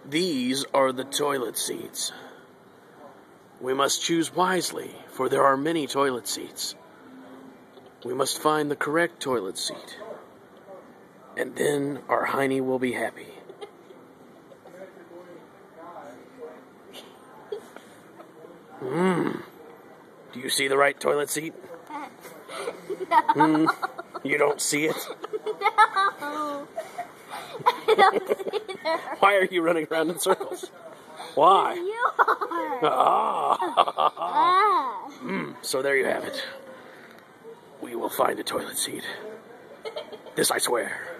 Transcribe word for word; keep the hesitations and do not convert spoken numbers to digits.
These are the toilet seats. We must choose wisely, for there are many toilet seats. We must find the correct toilet seat, and then our Heine will be happy. Hmm. Do you see the right toilet seat? No. Hmm. You don't see it? No. I don't see it. Why are you running around in circles? Why? You are. Ah. Ah. Mm, so there you have it. We will find a toilet seat. This I swear.